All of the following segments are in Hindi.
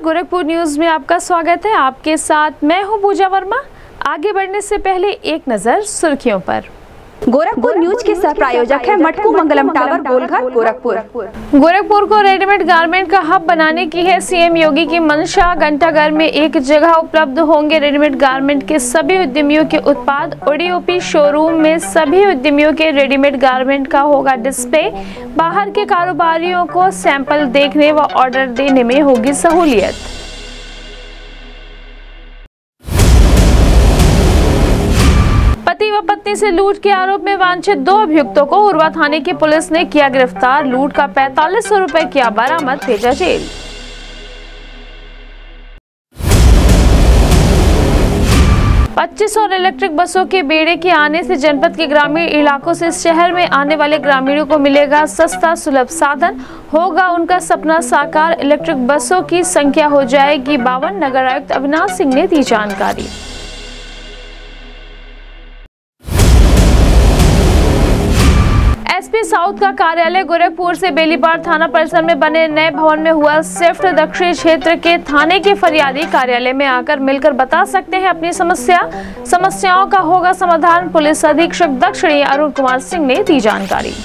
गोरखपुर न्यूज में आपका स्वागत है। आपके साथ मैं हूं पूजा वर्मा। आगे बढ़ने से पहले एक नजर सुर्खियों पर। गोरखपुर न्यूज के सह प्रायोजक है मटकू मंगलम टावर गोलघर गोरखपुर। गोरखपुर को रेडीमेड गारमेंट का हब बनाने की है सीएम योगी की मंशा। घंटाघर में एक जगह उपलब्ध होंगे रेडीमेड गारमेंट के सभी उद्यमियों के उत्पाद। ओडीओपी शोरूम में सभी उद्यमियों के रेडीमेड गारमेंट का होगा डिस्प्ले। बाहर के कारोबारियों को सैंपल देखने व ऑर्डर देने में होगी सहूलियत। पति व पत्नी से लूट के आरोप में वांछित 2 अभियुक्तों को उरवा थाने की पुलिस ने किया गिरफ्तार। लूट का 4500 रुपए किया बरामद, भेजा जेल। पच्चीस और इलेक्ट्रिक बसों के बेड़े के आने से जनपद के ग्रामीण इलाकों से शहर में आने वाले ग्रामीणों को मिलेगा सस्ता सुलभ साधन, होगा उनका सपना साकार। इलेक्ट्रिक बसों की संख्या हो जाएगी 52। नगर आयुक्त अविनाश सिंह ने दी जानकारी। एसपी साउथ का कार्यालय गोरखपुर से बेलीपार थाना परिसर में बने नए भवन में हुआ शिफ्ट। दक्षिणी क्षेत्र के थाने के फरियादी कार्यालय में आकर मिलकर बता सकते हैं अपनी समस्याओं का होगा समाधान। पुलिस अधीक्षक दक्षिणी अरुण कुमार सिंह ने दी जानकारी।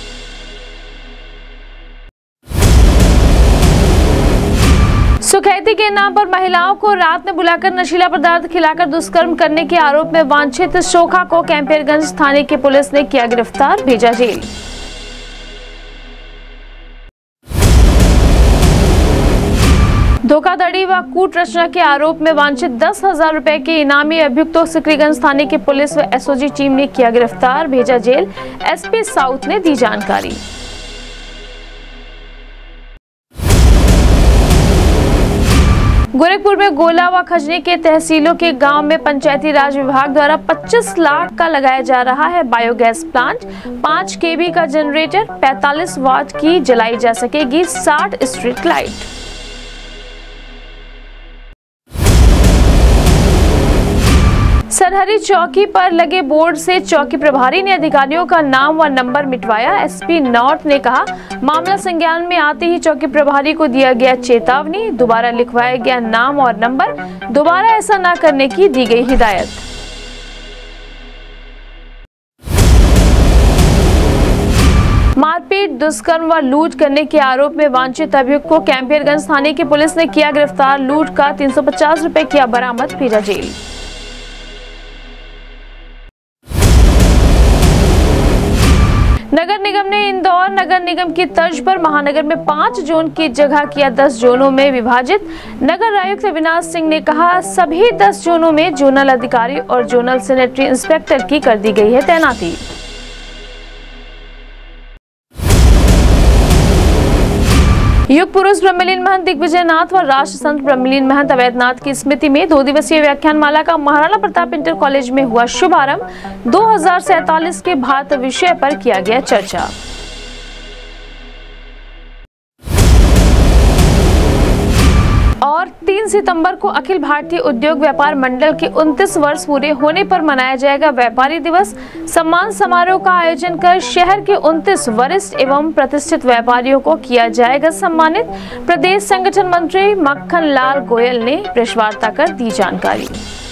सुखैती के नाम पर महिलाओं को रात में बुलाकर नशीला पदार्थ खिलाकर दुष्कर्म करने के आरोप में वांछित शोखा को कैंपियरगंज थाने की पुलिस ने किया गिरफ्तार, भेजा जेल। धोखाधड़ी व कूट रचना के आरोप में वांछित 10,000 रुपए के इनामी अभियुक्तों सिकरीगंज थाने की पुलिस व एसओजी टीम ने किया गिरफ्तार, भेजा जेल। एसपी साउथ ने दी जानकारी। गोरखपुर में गोला व खजनी के तहसीलों के गांव में पंचायती राज विभाग द्वारा 25 लाख का लगाया जा रहा है बायोगैस प्लांट। 5 केवी का जनरेटर, 45 वाट की जलाई जा सकेगी 60 स्ट्रीट लाइट। सरहरी चौकी पर लगे बोर्ड से चौकी प्रभारी ने अधिकारियों का नाम व नंबर मिटवाया। एसपी नॉर्थ ने कहा, मामला संज्ञान में आते ही चौकी प्रभारी को दिया गया चेतावनी। दोबारा लिखवाया गया नाम और नंबर। दोबारा ऐसा न करने की दी गई हिदायत। मारपीट, दुष्कर्म व लूट करने के आरोप में वांछित अभियुक्त को कैंपियरगंज थाने की पुलिस ने किया गिरफ्तार। लूट का 350 रुपए किया बरामद, भेजा जेल। नगर निगम ने इंदौर नगर निगम की तर्ज पर महानगर में 5 जोन की जगह किया 10 जोनों में विभाजित। नगर आयुक्त अविनाश सिंह ने कहा, सभी 10 जोनों में जोनल अधिकारी और जोनल सैनिटरी इंस्पेक्टर की कर दी गई है तैनाती। युग पुरुष ब्रह्मलीन महंत दिग्विजय नाथ व राष्ट्र संत ब्रह्मलीन महंत अवैधनाथ की स्मृति में 2 दिवसीय व्याख्यानमाला का महाराणा प्रताप इंटर कॉलेज में हुआ शुभारंभ। 2047 के भारत विषय पर किया गया चर्चा। और 3 सितंबर को अखिल भारतीय उद्योग व्यापार मंडल के 29 वर्ष पूरे होने पर मनाया जाएगा व्यापारी दिवस। सम्मान समारोह का आयोजन कर शहर के 29 वरिष्ठ एवं प्रतिष्ठित व्यापारियों को किया जाएगा सम्मानित। प्रदेश संगठन मंत्री मक्खन लाल गोयल ने प्रेस वार्ता कर दी जानकारी।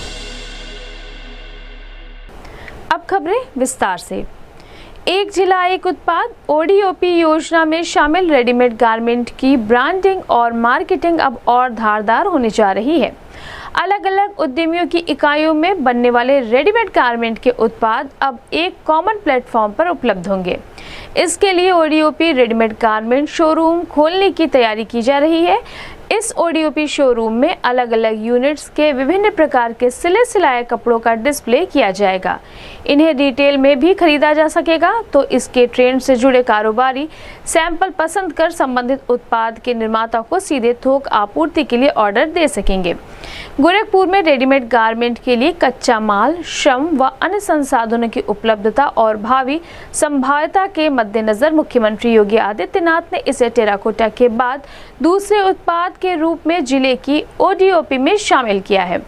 अब खबरें विस्तार से। एक जिला एक उत्पाद ओडीओपी योजना में शामिल रेडीमेड गारमेंट की ब्रांडिंग और मार्केटिंग अब और धारदार होने जा रही है। अलग अलग उद्यमियों की इकाइयों में बनने वाले रेडीमेड गारमेंट के उत्पाद अब एक कॉमन प्लेटफॉर्म पर उपलब्ध होंगे। इसके लिए ओडीओपी रेडीमेड गारमेंट शोरूम खोलने की तैयारी की जा रही है। इस ओडीओपी शोरूम में अलग अलग यूनिट्स के विभिन्न प्रकार के सिले सिलाए कपड़ों का डिस्प्ले किया जाएगा। इन्हें रिटेल में भी खरीदा जा सकेगा, तो इसके ट्रेंड से जुड़े कारोबारी सैंपल पसंद कर संबंधित उत्पाद के निर्माता को सीधे थोक आपूर्ति के लिए ऑर्डर दे सकेंगे। गोरखपुर में रेडीमेड गारमेंट के लिए कच्चा माल, श्रम व अन्य संसाधनों की उपलब्धता और भावी संभाव्यता के मद्देनजर मुख्यमंत्री योगी आदित्यनाथ ने इसे टेराकोटा के बाद दूसरे उत्पाद के रूप में जिले की ओडीओपी में शामिल किया है।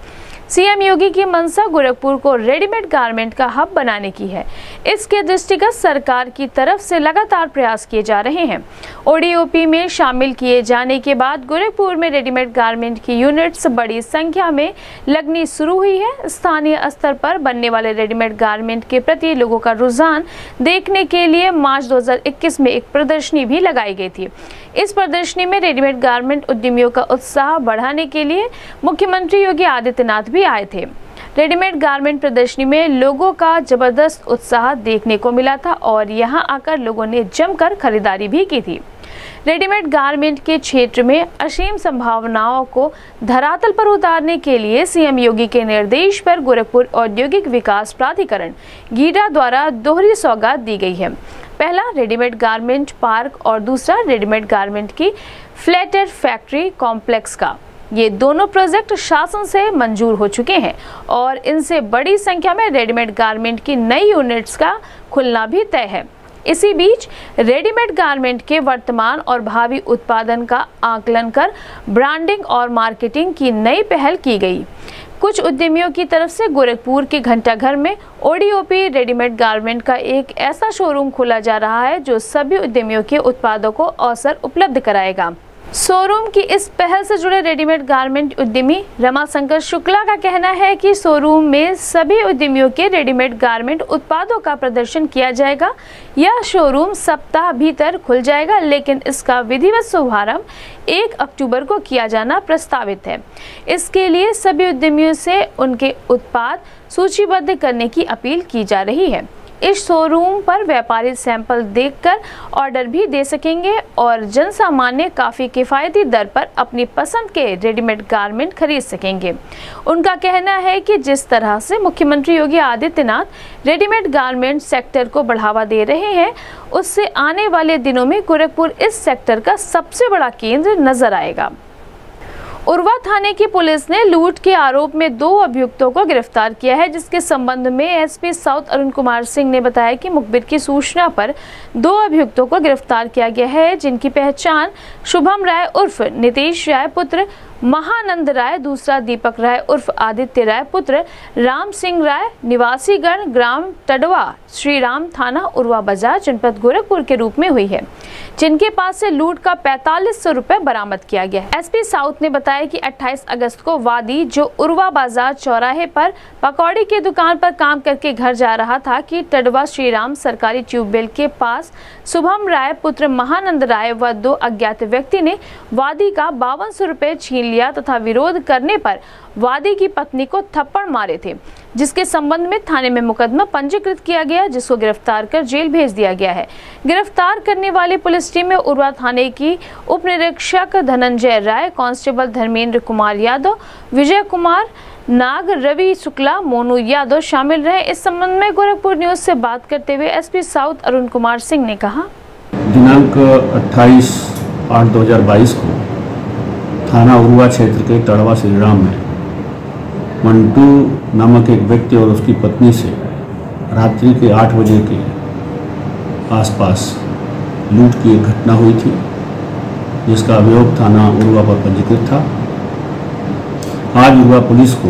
सीएम योगी की मंशा गोरखपुर को रेडीमेड गारमेंट का हब बनाने की है। इसके दृष्टिगत सरकार की तरफ से लगातार प्रयास किए जा रहे हैं। ओडीओपी में शामिल किए जाने के बाद गोरखपुर में रेडीमेड गारमेंट की यूनिट्स बड़ी संख्या में लगनी शुरू हुई है। स्थानीय स्तर पर बनने वाले रेडीमेड गारमेंट के प्रति लोगों का रुझान देखने के लिए मार्च 2021 में एक प्रदर्शनी भी लगाई गई थी। इस प्रदर्शनी में रेडीमेड गारमेंट उद्यमियों का उत्साह बढ़ाने के लिए मुख्यमंत्री योगी आदित्यनाथ भी आए थे। रेडीमेड गारमेंट प्रदर्शनी में लोगों का जबरदस्त उत्साह देखने को मिला था और यहां आकर लोगों ने जमकर खरीदारी भी की थी। रेडीमेड गारमेंट के क्षेत्र में असीम संभावनाओं को धरातल पर उतारने के लिए सीएम योगी के निर्देश पर गोरखपुर औद्योगिक विकास प्राधिकरण गीडा द्वारा दोहरी सौगात दी गई है। पहला रेडीमेड गारमेंट पार्क और दूसरा रेडीमेड गारमेंट की फ्लैटेड फैक्ट्री कॉम्प्लेक्स का। ये दोनों प्रोजेक्ट शासन से मंजूर हो चुके हैं और इनसे बड़ी संख्या में रेडीमेड गारमेंट की नई यूनिट्स का खुलना भी तय है। इसी बीच रेडीमेड गारमेंट के वर्तमान और भावी उत्पादन का आकलन कर ब्रांडिंग और मार्केटिंग की नई पहल की गई। कुछ उद्यमियों की तरफ से गोरखपुर के घंटाघर में ओडीओपी रेडीमेड गारमेंट का एक ऐसा शोरूम खोला जा रहा है जो सभी उद्यमियों के उत्पादों को अवसर उपलब्ध कराएगा। शोरूम की इस पहल से जुड़े रेडीमेड गारमेंट उद्यमी रमाशंकर शुक्ला का कहना है कि शोरूम में सभी उद्यमियों के रेडीमेड गारमेंट उत्पादों का प्रदर्शन किया जाएगा। यह शोरूम सप्ताह भीतर खुल जाएगा, लेकिन इसका विधिवत शुभारंभ 1 अक्टूबर को किया जाना प्रस्तावित है। इसके लिए सभी उद्यमियों से उनके उत्पाद सूचीबद्ध करने की अपील की जा रही है। इस शोरूम पर व्यापारी सैंपल देखकर ऑर्डर भी दे सकेंगे और जनसामान्य काफ़ी किफ़ायती दर पर अपनी पसंद के रेडीमेड गारमेंट खरीद सकेंगे। उनका कहना है कि जिस तरह से मुख्यमंत्री Yogi Adityanath readymade garment sector को बढ़ावा दे रहे हैं, उससे आने वाले दिनों में गोरखपुर इस सेक्टर का सबसे बड़ा केंद्र नजर आएगा। उरवा थाने की पुलिस ने लूट के आरोप में 2 अभियुक्तों को गिरफ्तार किया है, जिसके संबंध में एसपी साउथ अरुण कुमार सिंह ने बताया कि मुखबिर की सूचना पर 2 अभियुक्तों को गिरफ्तार किया गया है, जिनकी पहचान शुभम राय उर्फ नितेश राय पुत्र महानंद राय, दूसरा दीपक राय उर्फ आदित्य राय पुत्र राम सिंह राय, निवासी गण ग्राम टडवा, श्री राम थाना उरवा बाजार, जनपद गोरखपुर के रूप में हुई है, जिनके पास से लूट का 4500 रुपए बरामद किया गया है। एसपी साउथ ने बताया कि 28 अगस्त को वादी जो उरवा बाजार चौराहे पर पकौड़ी की दुकान पर काम करके घर जा रहा था कि टडवा श्रीराम सरकारी ट्यूबवेल के पास शुभम राय पुत्र महानंद राय व 2 अज्ञात व्यक्ति ने वादी का 5200 रुपए छीन लिया तथा विरोध करने पर वादी की पत्नी को थप्पड़ मारे थे, जिसके संबंध में थाने में मुकदमा पंजीकृत किया गया, जिसको गिरफ्तार कर जेल भेज दिया गया है। गिरफ्तार करने वाली पुलिस टीम में उरवा थाने की उप निरीक्षक धनंजय राय, कांस्टेबल धर्मेंद्र कुमार यादव, विजय कुमार नाग, रवि शुक्ला, मोनू यादव शामिल रहे। इस संबंध में गोरखपुर न्यूज से बात करते हुए एसपी साउथ अरुण कुमार सिंह ने कहा, दिनांक 28/8/2022 को थाना उरवा क्षेत्र के टड़वा श्रीराम में मंटू नामक एक व्यक्ति और उसकी पत्नी से रात्रि के 8 बजे के आसपास लूट की एक घटना हुई थी, जिसका अभियोग थाना उरवा पर पंजीकृत था। आज उरवा पुलिस को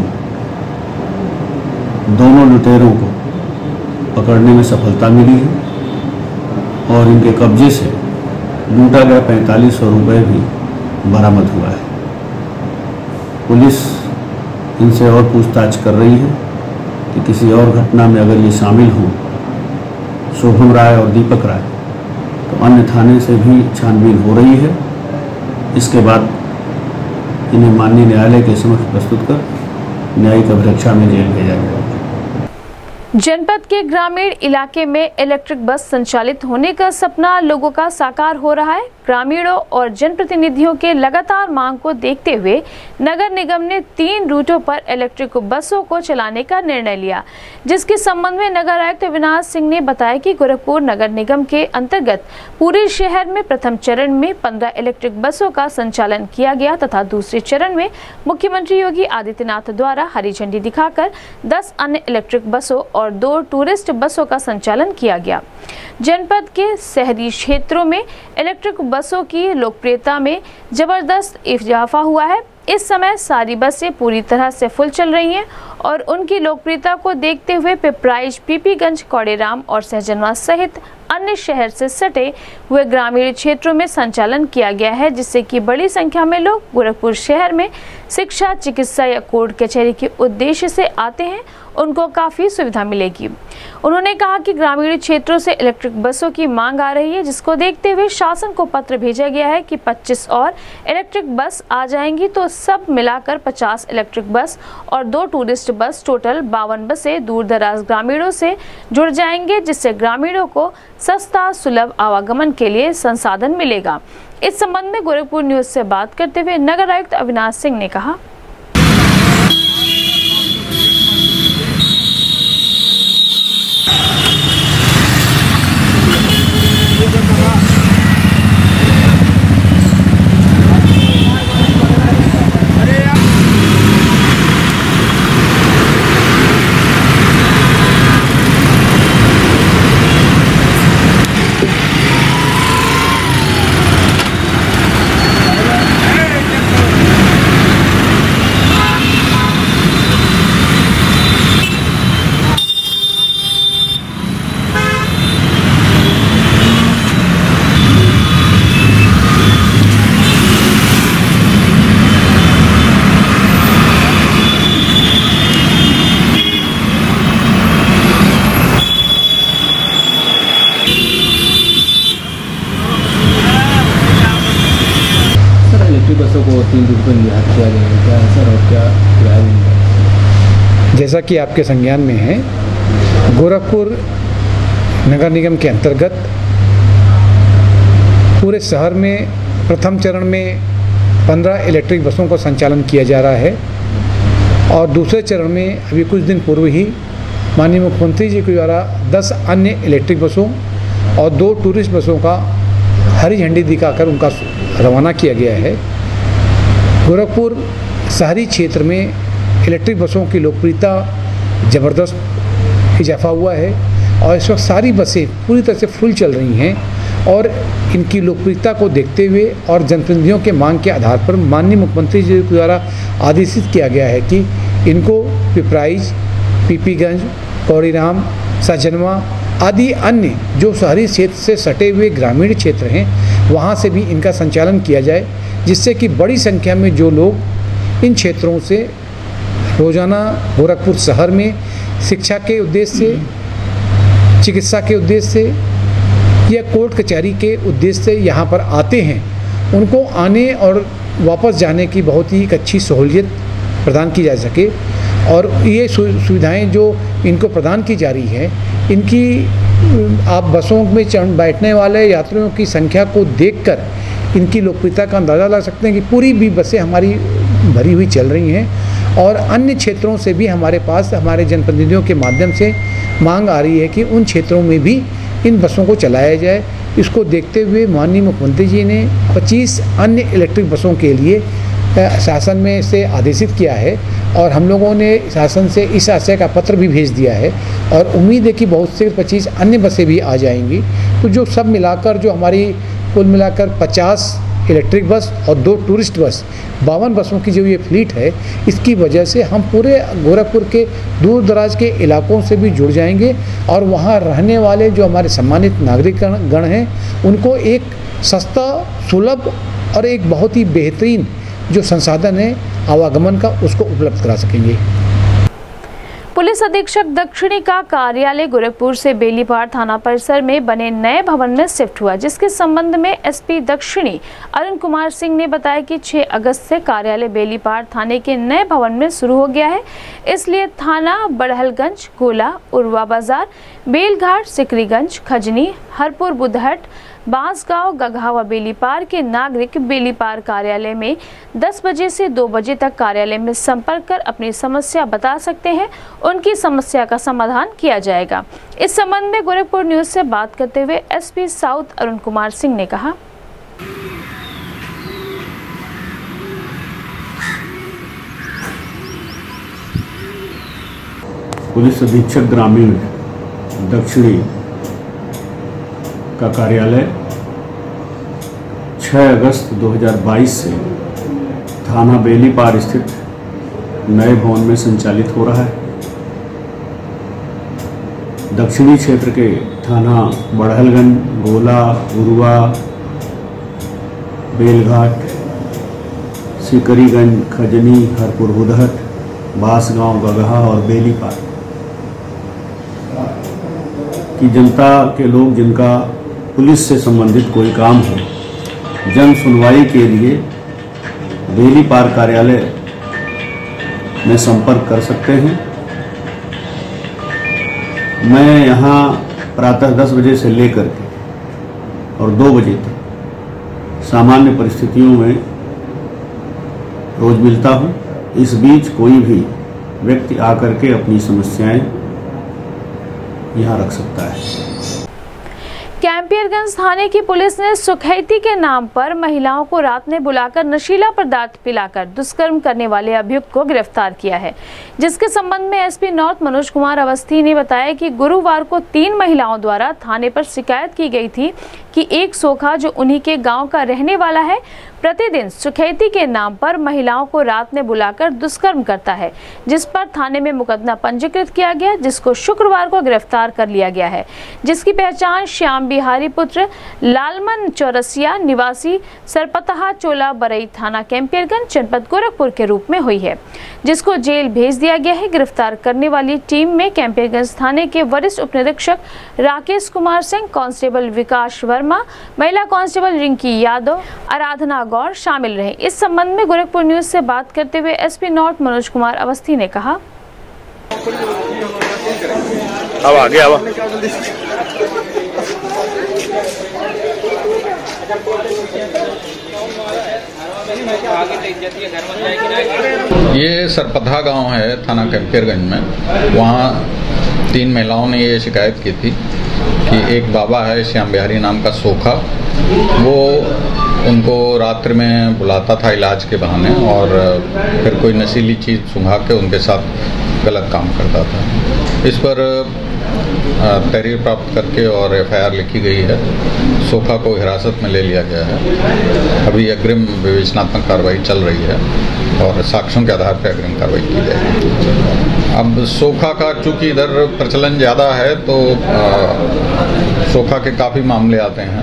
दोनों लुटेरों को पकड़ने में सफलता मिली है और इनके कब्जे से लूटा गया 4500 रुपये भी बरामद हुआ है। पुलिस इनसे और पूछताछ कर रही है कि किसी और घटना में अगर ये शामिल हों, शुभम राय और दीपक राय, तो अन्य थाने से भी छानबीन हो रही है। इसके बाद इन्हें माननीय न्यायालय के समक्ष प्रस्तुत कर न्यायिक अभिरक्षा में जेल भेजा जाएगा। जनपद के ग्रामीण इलाके में इलेक्ट्रिक बस संचालित होने का सपना लोगों का साकार हो रहा है। ग्रामीणों और जनप्रतिनिधियों के लगातार मांग को देखते हुए नगर निगम ने 3 रूटों पर इलेक्ट्रिक बसों को चलाने का निर्णय लिया, जिसके संबंध में नगर आयुक्त अविनाश सिंह ने बताया कि गोरखपुर नगर निगम के अंतर्गत पूरे शहर में प्रथम चरण में 15 इलेक्ट्रिक बसों का संचालन किया गया तथा दूसरे चरण में मुख्यमंत्री योगी आदित्यनाथ द्वारा हरी झंडी दिखाकर 10 अन्य इलेक्ट्रिक बसों और 2 टूरिस्ट बसों का संचालन किया गया। जनपद के शहरी क्षेत्रों में इलेक्ट्रिक बसों की लोकप्रियता में जबरदस्त इजाफा हुआ है। इस समय सारी बसें पूरी तरह से फुल चल रही हैं और उनकी लोकप्रियता को देखते हुए पिपराइच, पीपीगंज, कौड़ेराम और सहजनवा सहित अन्य शहर से सटे हुए ग्रामीण क्षेत्रों में संचालन किया गया है, जिससे कि बड़ी संख्या में लोग गोरखपुर शहर में शिक्षा, चिकित्सा या कोर्ट कचहरी के उद्देश्य से आते हैं, उनको काफ़ी सुविधा मिलेगी। उन्होंने कहा कि ग्रामीण क्षेत्रों से इलेक्ट्रिक बसों की मांग आ रही है, जिसको देखते हुए शासन को पत्र भेजा गया है कि 25 और इलेक्ट्रिक बस आ जाएंगी, तो सब मिलाकर 50 इलेक्ट्रिक बस और 2 टूरिस्ट बस, टोटल 52 बसें दूर दराज ग्रामीणों से जुड़ जाएंगे, जिससे ग्रामीणों को सस्ता सुलभ आवागमन के लिए संसाधन मिलेगा। इस संबंध में गोरखपुर न्यूज से बात करते हुए नगर आयुक्त अविनाश सिंह ने कहा, बसों को 3 रुपये रियायत किया जाएगा, क्या है सर, और क्या रियायत? जैसा कि आपके संज्ञान में है, गोरखपुर नगर निगम के अंतर्गत पूरे शहर में प्रथम चरण में 15 इलेक्ट्रिक बसों का संचालन किया जा रहा है और दूसरे चरण में अभी कुछ दिन पूर्व ही माननीय मुख्यमंत्री जी के द्वारा 10 अन्य इलेक्ट्रिक बसों और 2 टूरिस्ट बसों का हरी झंडी दिखाकर उनका रवाना किया गया है। गोरखपुर शहरी क्षेत्र में इलेक्ट्रिक बसों की लोकप्रियता ज़बरदस्त इजाफा हुआ है और इस वक्त सारी बसें पूरी तरह से फुल चल रही हैं और इनकी लोकप्रियता को देखते हुए और जनप्रतिनिधियों के मांग के आधार पर माननीय मुख्यमंत्री जी के द्वारा आदेशित किया गया है कि इनको पिपराइच, पीपीगंज, कौड़ीराम, सहजनवा आदि अन्य जो शहरी क्षेत्र से सटे हुए ग्रामीण क्षेत्र हैं वहाँ से भी इनका संचालन किया जाए, जिससे कि बड़ी संख्या में जो लोग इन क्षेत्रों से रोज़ाना गोरखपुर शहर में शिक्षा के उद्देश्य से, चिकित्सा के उद्देश्य से या कोर्ट कचहरी के उद्देश्य से यहाँ पर आते हैं, उनको आने और वापस जाने की बहुत ही एक अच्छी सहूलियत प्रदान की जा सके। और ये सुविधाएं जो इनको प्रदान की जा रही है, इनकी आप बसों में बैठने वाले यात्रियों की संख्या को देखकर इनकी लोकप्रियता का अंदाज़ा लगा सकते हैं कि पूरी भी बसें हमारी भरी हुई चल रही हैं और अन्य क्षेत्रों से भी हमारे पास हमारे जनप्रतिनिधियों के माध्यम से मांग आ रही है कि उन क्षेत्रों में भी इन बसों को चलाया जाए। इसको देखते हुए माननीय मुख्यमंत्री जी ने 25 अन्य इलेक्ट्रिक बसों के लिए शासन में से आदेशित किया है और हम लोगों ने शासन से इस आशय का पत्र भी भेज दिया है और उम्मीद है कि बहुत से 25 अन्य बसें भी आ जाएंगी। तो जो सब मिलाकर जो हमारी कुल मिलाकर 50 इलेक्ट्रिक बस और 2 टूरिस्ट बस 52 बसों की जो ये फ्लीट है, इसकी वजह से हम पूरे गोरखपुर के दूर दराज के इलाकों से भी जुड़ जाएंगे और वहाँ रहने वाले जो हमारे सम्मानित नागरिक गण हैं उनको एक सस्ता, सुलभ और एक बहुत ही बेहतरीन जो संसाधन है आवागमन का, उसको उपलब्ध करा सकेंगे। पुलिस अधीक्षक दक्षिणी का कार्यालय गोरखपुर से बेलीपार थाना परिसर में बने नए भवन में शिफ्ट हुआ, जिसके संबंध में एसपी दक्षिणी अरुण कुमार सिंह ने बताया कि 6 अगस्त से कार्यालय बेलीपार थाने के नए भवन में शुरू हो गया है। इसलिए थाना बड़हलगंज, गोला, उर्वा बाजार, बेलघाट, सिकरीगंज, खजनी, हरपुर बुधहट, बांसगांव, गगहा व बेलीपार के नागरिक बेलीपार कार्यालय में 10 बजे से 2 बजे तक कार्यालय में संपर्क कर अपनी समस्या बता सकते हैं। उनकी समस्या का समाधान किया जाएगा। इस संबंध में गोरखपुर न्यूज से बात करते हुए एसपी साउथ अरुण कुमार सिंह ने कहा, पुलिस अधीक्षक ग्रामीण दक्षिणी का कार्यालय 6 अगस्त 2022 से थाना बेलीपार स्थित नए भवन में संचालित हो रहा है। दक्षिणी क्षेत्र के थाना बड़हलगंज, गोला, उरुआ, बेलघाट, सिकरीगंज, खजनी, हरपुर बुधहट, बांसगांव, गगहा और बेलीपार की जनता के लोग जिनका पुलिस से संबंधित कोई काम हो, जन सुनवाई के लिए बेलीपार कार्यालय में संपर्क कर सकते हैं। मैं यहाँ प्रातः 10 बजे से लेकर के और 2 बजे तक सामान्य परिस्थितियों में रोज मिलता हूँ। इस बीच कोई भी व्यक्ति आकर के अपनी समस्याएं यहाँ रख सकता है। कैंपियरगंज थाने की पुलिस ने सुखैती के नाम पर महिलाओं को रात में बुलाकर नशीला पदार्थ पिलाकर दुष्कर्म करने वाले अभियुक्त को गिरफ्तार किया है, जिसके संबंध में एसपी नॉर्थ मनोज कुमार अवस्थी ने बताया कि गुरुवार को 3 महिलाओं द्वारा थाने पर शिकायत की गई थी कि एक सोखा जो उन्हीं के गांव का रहने वाला है प्रतिदिन सुखैती के नाम पर महिलाओं को रात में बुलाकर दुष्कर्म करता है, जिस पर थाने में मुकदमा पंजीकृत किया गया, जिसको शुक्रवार को गिरफ्तार कर लिया गया है, जिसकी पहचान श्याम बिहारी पुत्र लालमन चौरसिया निवासी सरपतहा चोला बरई थाना कैंपियरगंज जनपद गोरखपुर के रूप में हुई है, जिसको जेल भेज दिया गया है। गिरफ्तार करने वाली टीम में कैंपियरगंज थाने के वरिष्ठ उप निरीक्षक राकेश कुमार सिंह, कांस्टेबल विकास वर्मा, महिला कांस्टेबल रिंकी यादव, आराधना गौर शामिल रहे। इस संबंध में गोरखपुर न्यूज से बात करते हुए एसपी नॉर्थ मनोज कुमार अवस्थी ने कहा, अब आगे ये सरपतहा गांव है थाना कैंपियरगंज में। वहाँ 3 महिलाओं ने ये शिकायत की थी कि एक बाबा है श्याम बिहारी नाम का सोखा, वो उनको रात्रि में बुलाता था इलाज के बहाने और फिर कोई नशीली चीज़ सुंघा के उनके साथ गलत काम करता था। इस पर तहरीर प्राप्त करके और एफआईआर लिखी गई है। सोखा को हिरासत में ले लिया गया है। अभी अग्रिम विवेचनात्मक कार्रवाई चल रही है और साक्ष्यों के आधार पर अग्रिम कार्रवाई की जाएगी। अब सोखा का चूँकि इधर प्रचलन ज़्यादा है तो सोखा के काफ़ी मामले आते हैं।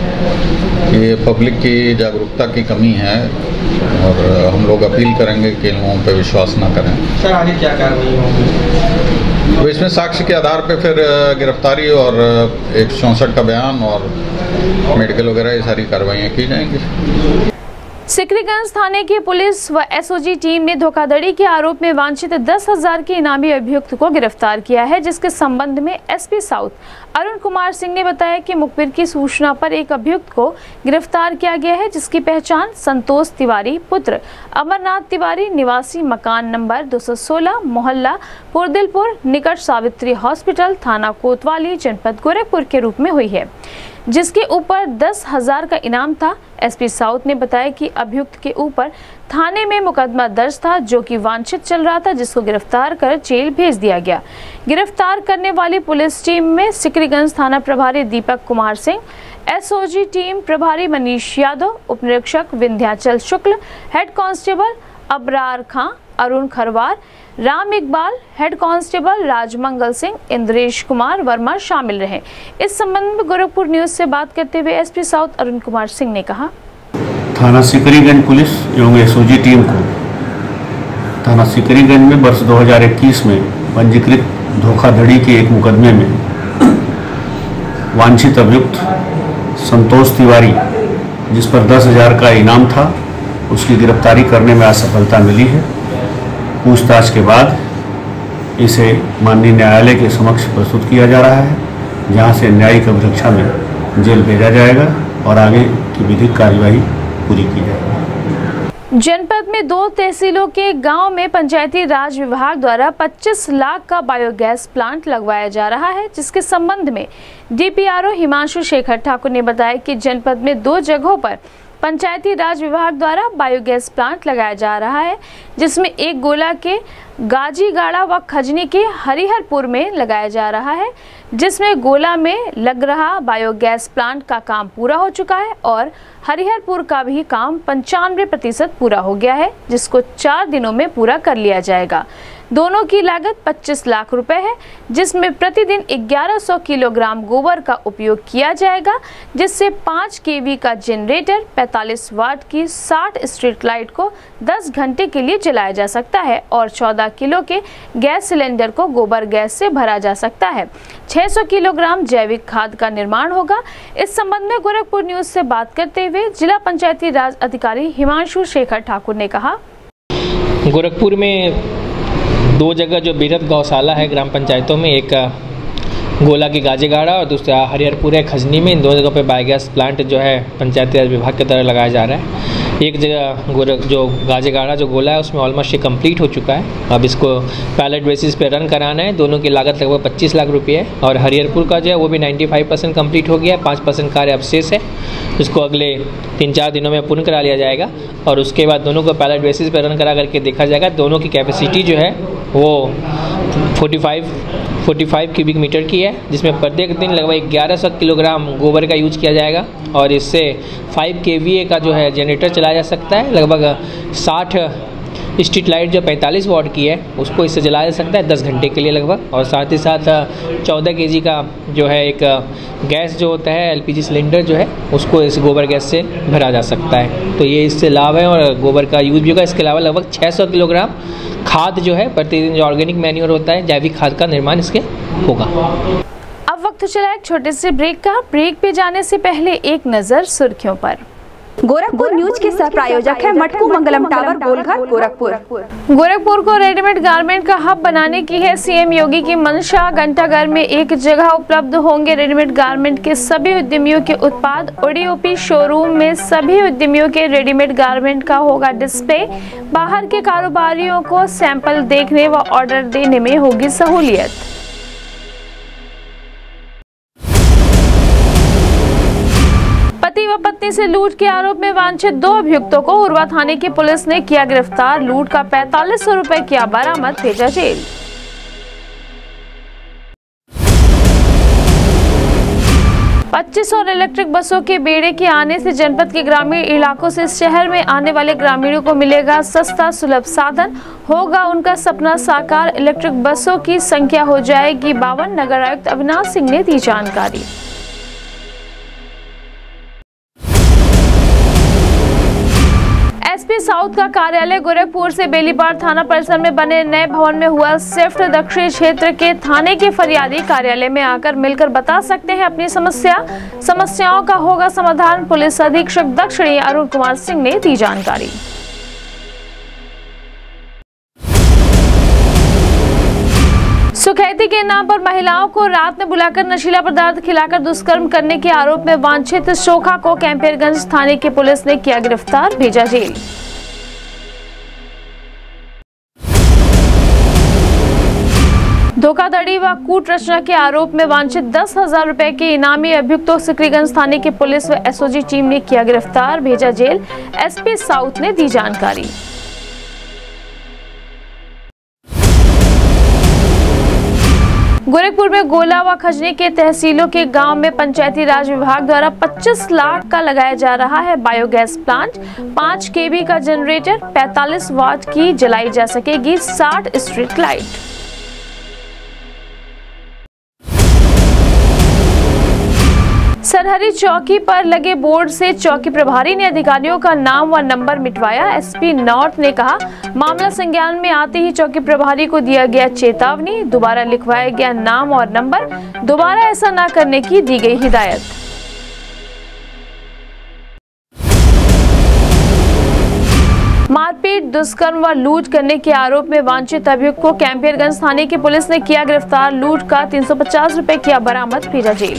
ये पब्लिक की जागरूकता की कमी है और हम लोग अपील करेंगे कि इन लोगों पर विश्वास न करें। सर आगे क्या कार्रवाई होगी? तो इसमें साक्ष्य के आधार पर फिर गिरफ्तारी और 164 का बयान और मेडिकल वगैरह ये सारी कार्रवाइयाँ की जाएंगी। सिकरीगंज थाने की पुलिस व एसओजी टीम ने धोखाधड़ी के आरोप में वांछित 10,000 के इनामी अभियुक्त को गिरफ्तार किया है, जिसके संबंध में एसपी साउथ अरुण कुमार सिंह ने बताया कि मुखबिर की सूचना पर एक अभियुक्त को गिरफ्तार किया गया है, जिसकी पहचान संतोष तिवारी पुत्र अमरनाथ तिवारी निवासी मकान नंबर 216 मोहल्ला पुरदिलपुर निकट सावित्री हॉस्पिटल थाना कोतवाली जनपद गोरखपुर के रूप में हुई है, जिसके ऊपर 10,000 का इनाम था। एसपी साउथ ने बताया कि अभियुक्त के ऊपर थाने में मुकदमा दर्ज था जो कि वांछित चल रहा था, जिसको गिरफ्तार कर जेल भेज दिया गया। गिरफ्तार करने वाली पुलिस टीम में सिकरीगंज थाना प्रभारी दीपक कुमार सिंह, एसओजी टीम प्रभारी मनीष यादव, उप निरीक्षक Vindhyachal Shukla, head constable Abrar Khan, Arun Kharwar, Ram Iqbal, head constable Rajmangal Singh, Indresh Kumar Verma शामिल रहे। इस संबंध में गोरखपुर न्यूज से बात करते हुए एसपी साउथ अरुण कुमार सिंह ने कहा, थाना सिकरीगंज पुलिस एवं एसओजी टीम को थाना सिकरीगंज में वर्ष 2021 में पंजीकृत धोखाधड़ी के एक मुकदमे में वांछित अभियुक्त संतोष तिवारी, जिस पर 10,000 का इनाम था, उसकी गिरफ्तारी करने में असफलता मिली है। पूछताछ के बाद इसे माननीय न्यायालय के समक्ष प्रस्तुत किया जा रहा है, जहां से न्यायिक अभिरक्षा में जेल भेजा जाएगा और आगे की विधिक कार्यवाही पूरी की जाएगी। जनपद में 2 तहसीलों के गांव में पंचायती राज विभाग द्वारा 25 लाख का बायोगैस प्लांट लगवाया जा रहा है, जिसके संबंध में डीपीआरओ हिमांशु शेखर ठाकुर ने बताया कि जनपद में 2 जगहों पर पंचायती राज विभाग द्वारा बायोगैस प्लांट लगाया जा रहा है, जिसमें एक गोला के गाजीगाड़ा व खजनी के हरिहरपुर में लगाया जा रहा है, जिसमें गोला में लग रहा बायोगैस प्लांट का काम पूरा हो चुका है और हरिहरपुर का भी काम 95% पूरा हो गया है, जिसको 4 दिनों में पूरा कर लिया जाएगा। दोनों की लागत 25 लाख रुपए है, जिसमें प्रतिदिन 1100 किलोग्राम गोबर का उपयोग किया जाएगा, जिससे 5 केवी का जनरेटर 45 वाट की 60 स्ट्रीट लाइट को 10 घंटे के लिए जलाया जा सकता है और 14 किलो के गैस सिलेंडर को गोबर गैस से भरा जा सकता है। 600 किलोग्राम जैविक खाद का निर्माण होगा। इस संबंध में गोरखपुर न्यूज से बात करते हुए जिला पंचायती राज अधिकारी हिमांशु शेखर ठाकुर ने कहा, गोरखपुर में 2 जगह जो बृहद गौशाला है ग्राम पंचायतों में, एक गोला की गाजीगाड़ा और दूसरा हरिहरपुर है खजनी में, इन 2 जगहों पे बायोगैस प्लांट जो है पंचायती राज विभाग के द्वारा लगाया जा रहा है। एक जगह जो गाजीगाड़ा जो गोला है उसमें ऑलमोस्ट ये कंप्लीट हो चुका है, अब इसको पैलेट बेसिस पे रन कराना है। दोनों की लागत लगभग 25 लाख रुपये है और हरिहरपुर का जो है वो भी 95% कंप्लीट हो गया है, 5% कार्य अवशेष है, इसको अगले 3-4 दिनों में पूर्ण करा लिया जाएगा और उसके बाद दोनों को पैलेट बेसिस पे रन करा करके देखा जाएगा। दोनों की कैपेसिटी जो है वो 45 क्यूबिक मीटर की है, जिसमें प्रत्येक दिन लगभग 1100 किलोग्राम गोबर का यूज किया जाएगा और इससे 5 kVA का जो है जनरेटर चलाया जा सकता है। लगभग 60 स्ट्रीट लाइट जो 45 वाट की है उसको इससे जलाया जा सकता है 10 घंटे के लिए लगभग, और साथ ही साथ 14 kg का जो है एक गैस जो होता है LPG सिलेंडर जो है उसको इस गोबर गैस से भरा जा सकता है। तो ये इससे लाभ है और गोबर का यूज भी होगा। इसके अलावा लगभग 600 किलोग्राम खाद जो है प्रतिदिन जो ऑर्गेनिक मैन्योर होता है जैविक खाद का निर्माण इसके होगा। अब वक्त चला एक छोटे से ब्रेक का। ब्रेक पे जाने से पहले एक नजर सुर्खियों पर। गोरखपुर न्यूज के सह प्रायोजक है मटकू मंगलम टावर गोलघर गोरखपुर। गोरखपुर को रेडीमेड गारमेंट का हब बनाने की है सीएम योगी की मंशा। घंटाघर में एक जगह उपलब्ध होंगे रेडीमेड गारमेंट के सभी उद्यमियों के उत्पाद। ओडीओपी शोरूम में सभी उद्यमियों के रेडीमेड गारमेंट का होगा डिस्प्ले। बाहर के कारोबारियों को सैंपल देखने व ऑर्डर देने में होगी सहूलियत। पति व पत्नी से लूट के आरोप में वांछित 2 अभियुक्तों को उरवा थाने की पुलिस ने किया गिरफ्तार। लूट का 4500 रुपए किया बरामद, भेजा जेल। पच्चीस और इलेक्ट्रिक बसों के बेड़े के आने से जनपद के ग्रामीण इलाकों से शहर में आने वाले ग्रामीणों को मिलेगा सस्ता सुलभ साधन, होगा उनका सपना साकार। इलेक्ट्रिक बसों की संख्या हो जाएगी 52। नगर आयुक्त अविनाश सिंह ने दी जानकारी। एसपी साउथ का कार्यालय गोरखपुर से बेलीबार थाना परिसर में बने नए भवन में हुआ शिफ्ट। दक्षिणी क्षेत्र के थाने के फरियादी कार्यालय में आकर मिलकर बता सकते हैं अपनी समस्याओं का होगा समाधान। पुलिस अधीक्षक दक्षिणी अरुण कुमार सिंह ने दी जानकारी। सुखैती के नाम पर महिलाओं को रात में बुलाकर नशीला पदार्थ खिलाकर दुष्कर्म करने के आरोप में वांछित शोखा को कैंपेरगंज थाने की पुलिस ने किया गिरफ्तार, भेजा जेल। धोखाधड़ी व कूट रचना के आरोप में वांछित 10,000 रुपए के इनामी अभियुक्तों सिकरीगंज थाने की पुलिस व एसओजी टीम ने किया गिरफ्तार, भेजा जेल। एसपी साउथ ने दी जानकारी। गोरखपुर में गोला व खजनी के तहसीलों के गांव में पंचायती राज विभाग द्वारा 25 लाख का लगाया जा रहा है बायोगैस प्लांट। 5 केवी का जनरेटर, 45 वाट की जलाई जा सकेगी 60 स्ट्रीट लाइट। सरहरी चौकी पर लगे बोर्ड से चौकी प्रभारी ने अधिकारियों का नाम व नंबर मिटवाया। एसपी नॉर्थ ने कहा, मामला संज्ञान में आते ही चौकी प्रभारी को दिया गया चेतावनी, दोबारा लिखवाया गया नाम और नंबर, दोबारा ऐसा न करने की दी गई हिदायत। मारपीट, दुष्कर्म व लूट करने के आरोप में वांछित अभियुक्त को कैंपेरगंज थाने की पुलिस ने किया गिरफ्तार। लूट का 350 रुपए किया बरामद, भेजा जेल।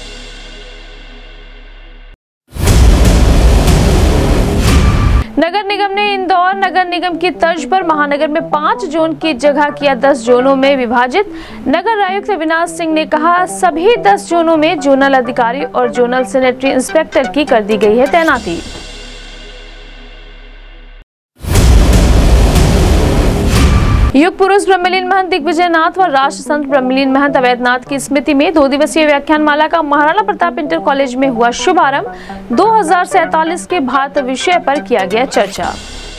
नगर निगम ने इंदौर नगर निगम की तर्ज पर महानगर में 5 जोन की जगह किया 10 जोनों में विभाजित। नगर आयुक्त अविनाश सिंह ने कहा, सभी 10 जोनों में जोनल अधिकारी और जोनल सैनिटरी इंस्पेक्टर की कर दी गई है तैनाती। युग पुरुष ब्रह्मलीन महंत दिग्विजय नाथ व राष्ट्र संत ब्रह्मलीन महंत अवैधनाथ की स्मृति में 2 दिवसीय व्याख्यान माला का महाराणा प्रताप इंटर कॉलेज में हुआ शुभारंभ। 2047 के भारत विषय पर किया गया चर्चा।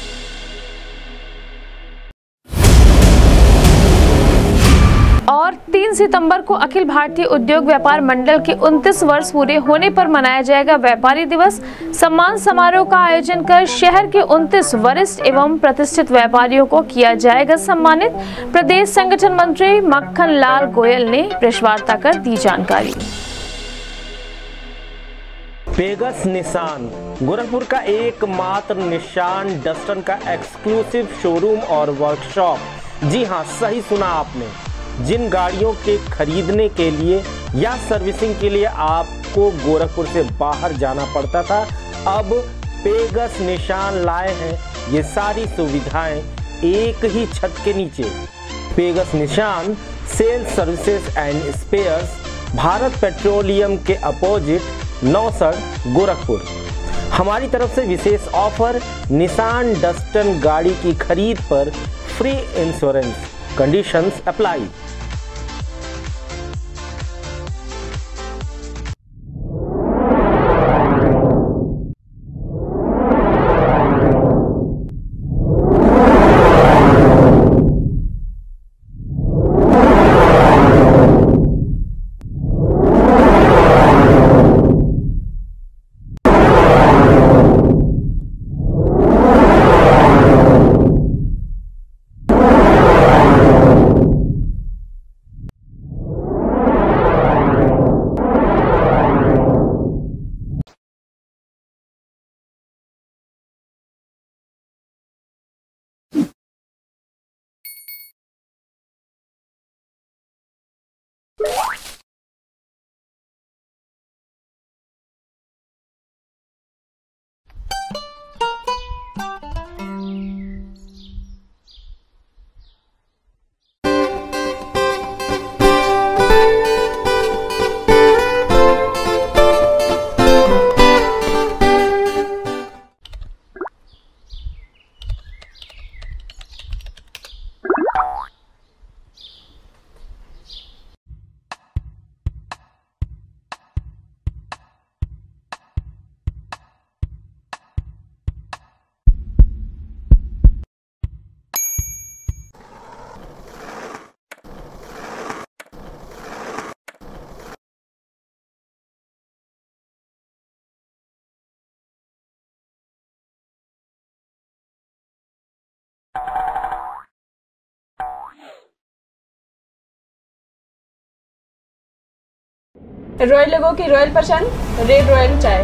और 3 सितंबर को अखिल भारतीय उद्योग व्यापार मंडल के 29 वर्ष पूरे होने पर मनाया जाएगा व्यापारी दिवस। सम्मान समारोह का आयोजन कर शहर के 29 वरिष्ठ एवं प्रतिष्ठित व्यापारियों को किया जाएगा सम्मानित। प्रदेश संगठन मंत्री मक्खन लाल गोयल ने प्रेस वार्ता कर दी जानकारी। पेगस निशान गोरखपुर का एकमात्र निशान डस्टन का एक्सक्लूसिव शोरूम और वर्कशॉप। जी हां, सही सुना आपने। जिन गाड़ियों के खरीदने के लिए या सर्विसिंग के लिए आपको गोरखपुर से बाहर जाना पड़ता था, अब पेगस निशान लाए हैं ये सारी सुविधाएं एक ही छत के नीचे। पेगस Nissan sales services and spares, Bharat petroleum के अपोजिट नौसड़ गोरखपुर। हमारी तरफ से विशेष ऑफर, निशान डस्टन गाड़ी की खरीद पर free insurance, conditions apply. Royal लोगों की रॉयल पसंद, रेड रॉयल चाय।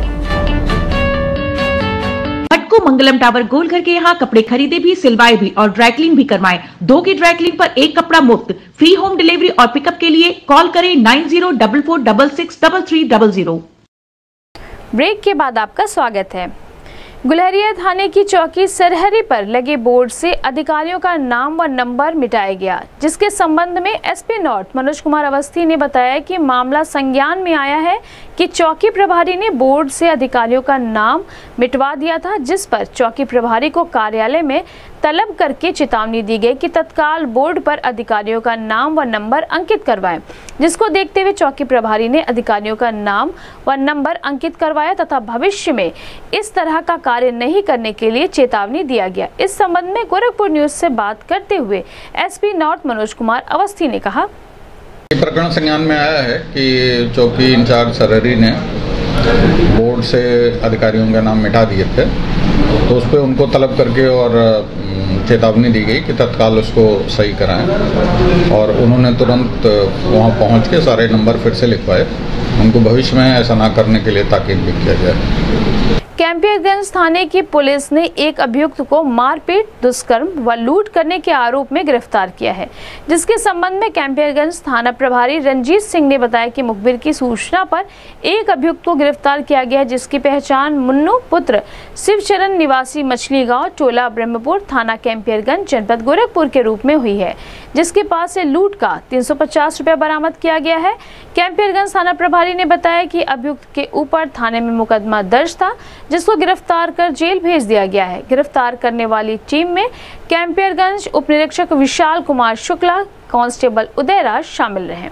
मटकू मंगलम टावर गोलघर के यहाँ कपड़े खरीदे भी, सिलवाए भी और ड्राइक्लिंग भी करवाएं। 2 की ड्राइक्लिंग पर 1 कपड़ा मुफ्त। फ्री होम डिलीवरी और पिकअप के लिए कॉल करें 9044663300। ब्रेक के बाद आपका स्वागत है। गुलहरिया थाने की चौकी सरहरी पर लगे बोर्ड से अधिकारियों का नाम व नंबर मिटाया गया, जिसके संबंध में एसपी नॉर्थ मनोज कुमार अवस्थी ने बताया कि मामला संज्ञान में आया है कि चौकी प्रभारी ने बोर्ड से अधिकारियों का नाम मिटवा दिया था, जिस पर चौकी प्रभारी को कार्यालय में तलब करके चेतावनी दी गई कि तत्काल बोर्ड पर अधिकारियों का नाम व नंबर अंकित करवाएं, जिसको देखते हुए चौकी प्रभारी ने अधिकारियों का नाम व नंबर अंकित करवाया तथा भविष्य में इस तरह का कार्य नहीं करने के लिए चेतावनी दिया गया। इस संबंध में गोरखपुर न्यूज से बात करते हुए एसपी नॉर्थ मनोज कुमार अवस्थी ने कहा, ये प्रकरण संज्ञान में आया है कि चौकी इंचार्ज सरहरी ने बोर्ड से अधिकारियों का नाम मिटा दिए थे, तो उस पर उनको तलब करके और चेतावनी दी गई कि तत्काल उसको सही कराएं, और उन्होंने तुरंत वहां पहुंच के सारे नंबर फिर से लिखवाए। उनको भविष्य में ऐसा ना करने के लिए ताकीद भी किया जाए। कैंपियरगंज थाने की पुलिस ने एक अभियुक्त को मारपीट, दुष्कर्म व लूट करने के आरोप में गिरफ्तार किया है, जिसके संबंध में कैंपियरगंज थाना प्रभारी रंजीत सिंह ने बताया कि मुखबिर की सूचना पर एक अभियुक्त को गिरफ्तार किया गया है, जिसकी पहचान मुन्नू पुत्र शिवचरण निवासी मछली गांव, टोला ब्रह्मपुर, थाना कैंपियरगंज, जनपद गोरखपुर के रूप में हुई है। जिसके पास से लूट का 350 रुपया बरामद किया गया है। कैंपियरगंज थाना प्रभारी ने बताया कि अभियुक्त के ऊपर थाने में मुकदमा दर्ज था, जिसको गिरफ्तार कर जेल भेज दिया गया है। गिरफ्तार करने वाली टीम में कैंपियरगंज उप निरीक्षक विशाल कुमार शुक्ला, कांस्टेबल उदयराज शामिल रहे।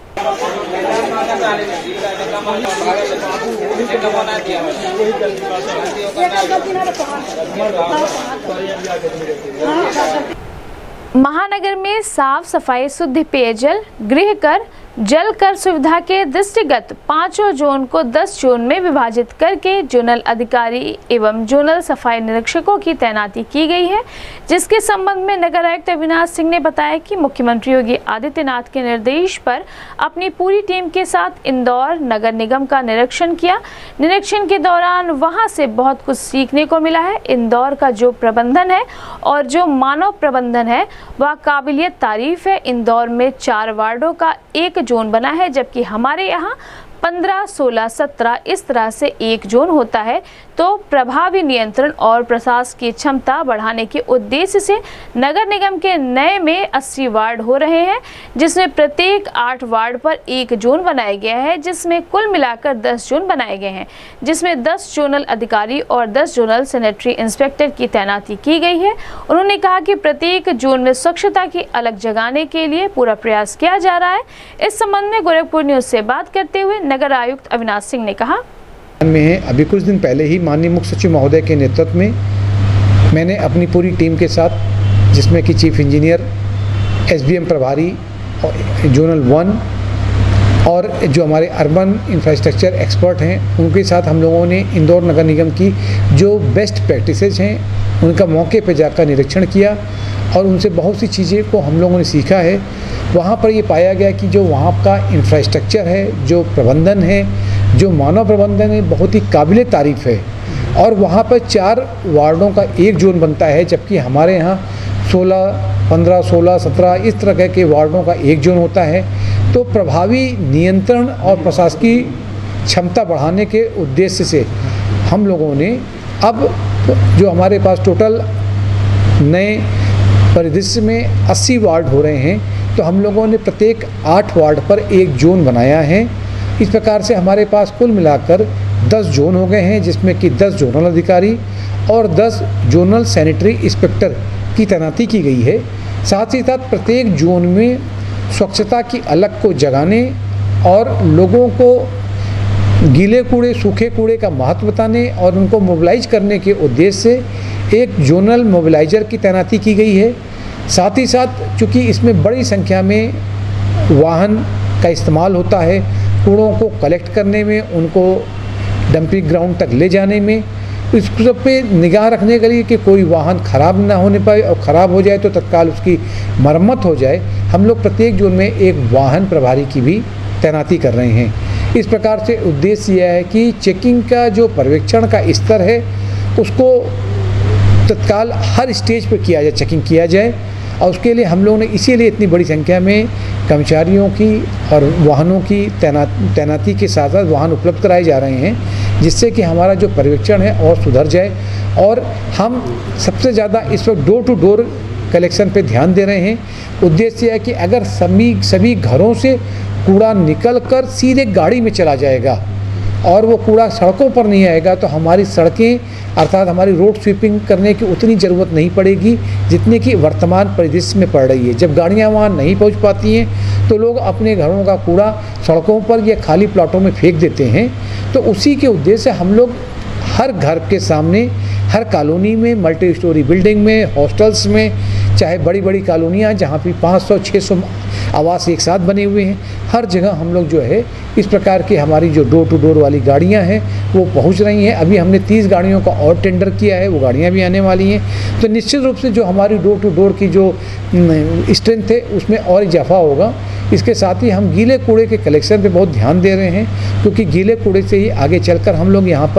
महानगर में साफ सफाई, शुद्ध पेयजल, गृह कर, जल कर सुविधा के दृष्टिगत 5 जोन को 10 जोन में विभाजित करके जोनल अधिकारी एवं जोनल सफाई निरीक्षकों की तैनाती की गई है, जिसके संबंध में नगर आयुक्त अविनाश सिंह ने बताया कि मुख्यमंत्री योगी आदित्यनाथ के निर्देश पर अपनी पूरी टीम के साथ इंदौर नगर निगम का निरीक्षण किया। निरीक्षण के दौरान वहां से बहुत कुछ सीखने को मिला है। इंदौर का जो प्रबंधन है और जो मानव प्रबंधन है वह काबिलियत तारीफ है। इंदौर में 4 वार्डों का एक जोन बना है, जबकि हमारे यहाँ 15, 16, 17 इस तरह से एक जोन होता है। तो प्रभावी नियंत्रण और प्रशासकीय क्षमता बढ़ाने के उद्देश्य से नगर निगम के नए में 80 वार्ड हो रहे हैं, जिसमें प्रत्येक 8 वार्ड पर एक जोन बनाया गया है, जिसमें कुल मिलाकर 10 जोन बनाए गए हैं, जिसमें 10 जोनल अधिकारी और 10 जोनल सैनिटरी इंस्पेक्टर की तैनाती की गई है। उन्होंने कहा कि प्रत्येक जोन में स्वच्छता की अलग जगाने के लिए पूरा प्रयास किया जा रहा है। इस संबंध में गोरखपुर न्यूज से बात करते हुए नगर आयुक्त अविनाश सिंह ने कहा, में अभी कुछ दिन पहले ही माननीय मुख्य सचिव महोदय के नेतृत्व में मैंने अपनी पूरी टीम के साथ, जिसमें कि चीफ इंजीनियर, एसबीएम प्रभारी और जोनल 1 और जो हमारे अर्बन इंफ्रास्ट्रक्चर एक्सपर्ट हैं, उनके साथ हम लोगों ने इंदौर नगर निगम की जो बेस्ट प्रैक्टिसेज हैं उनका मौके पर जाकर निरीक्षण किया और उनसे बहुत सी चीज़ें को हम लोगों ने सीखा है। वहाँ पर ये पाया गया कि जो वहाँ का इंफ्रास्ट्रक्चर है, जो प्रबंधन है, जो मानव प्रबंधन है, बहुत ही काबिल तारीफ़ है। और वहाँ पर 4 वार्डों का एक जोन बनता है, जबकि हमारे यहाँ 15, 16, 17 इस तरह के वार्डों का एक जोन होता है। तो प्रभावी नियंत्रण और प्रशासकीय क्षमता बढ़ाने के उद्देश्य से हम लोगों ने अब जो हमारे पास टोटल नए परिदृश्य में 80 वार्ड हो रहे हैं, तो हम लोगों ने प्रत्येक 8 वार्ड पर एक जोन बनाया है। इस प्रकार से हमारे पास कुल मिलाकर 10 जोन हो गए हैं, जिसमें कि 10 जोनल अधिकारी और 10 जोनल सैनिटरी इंस्पेक्टर की तैनाती की गई है। साथ ही साथ प्रत्येक जोन में स्वच्छता की अलग को जगाने और लोगों को गीले कूड़े, सूखे कूड़े का महत्व बताने और उनको मोबिलाइज करने के उद्देश्य से एक जोनल मोबिलाइजर की तैनाती की गई है। साथ ही साथ चूँकि इसमें बड़ी संख्या में वाहन का इस्तेमाल होता है, कूड़ों को कलेक्ट करने में, उनको डंपिंग ग्राउंड तक ले जाने में, इस सब पे निगाह रखने के लिए कि कोई वाहन ख़राब ना होने पाए और ख़राब हो जाए तो तत्काल उसकी मरम्मत हो जाए, हम लोग प्रत्येक जोन में एक वाहन प्रभारी की भी तैनाती कर रहे हैं। इस प्रकार से उद्देश्य यह है कि चेकिंग का जो पर्यवेक्षण का स्तर है उसको तत्काल हर स्टेज पर किया जाए, चेकिंग किया जाए। और उसके लिए हम लोगों ने इसीलिए इतनी बड़ी संख्या में कर्मचारियों की और वाहनों की तैनाती के साथ साथ वाहन उपलब्ध कराए जा रहे हैं, जिससे कि हमारा जो पर्यवेक्षण है और सुधर जाए। और हम सबसे ज़्यादा इस वक्त डोर टू डोर कलेक्शन पे ध्यान दे रहे हैं। उद्देश्य है कि अगर सभी घरों से कूड़ा निकल कर सीधे गाड़ी में चला जाएगा और वो कूड़ा सड़कों पर नहीं आएगा, तो हमारी सड़कें अर्थात हमारी रोड स्वीपिंग करने की उतनी ज़रूरत नहीं पड़ेगी जितनी कि वर्तमान परिदृश्य में पड़ रही है। जब गाड़ियाँ वहाँ नहीं पहुँच पाती हैं तो लोग अपने घरों का कूड़ा सड़कों पर या खाली प्लाटों में फेंक देते हैं। तो उसी के उद्देश्य से हम लोग हर घर के सामने, हर कॉलोनी में, मल्टी स्टोरी बिल्डिंग में, हॉस्टल्स में, चाहे बड़ी बड़ी कॉलोनियाँ जहाँ भी 500-600 आवास एक साथ बने हुए हैं, हर जगह हम लोग जो है इस प्रकार की हमारी जो डोर टू डोर वाली गाड़ियाँ हैं वो पहुँच रही हैं। अभी हमने 30 गाड़ियों का और टेंडर किया है, वो गाड़ियाँ भी आने वाली हैं। तो निश्चित रूप से जो हमारी डोर टू डोर की जो स्ट्रेंथ है उसमें और इजाफा होगा। इसके साथ ही हम गीले कूड़े के कलेक्शन पे बहुत ध्यान दे रहे हैं, क्योंकि गीले कूड़े से ही आगे चलकर हम लोग यहाँ पर